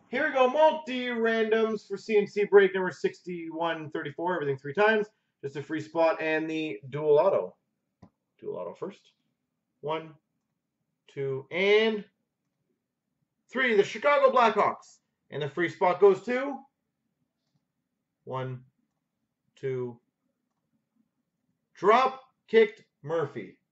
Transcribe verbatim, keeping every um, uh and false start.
Here we go, multi-randoms for C and C break number sixty-one thirty-four, everything three times. Just a free spot and the dual auto. Dual auto first. One, two, and three. The Chicago Blackhawks. And the free spot goes to one, two, drop kicked Murphy.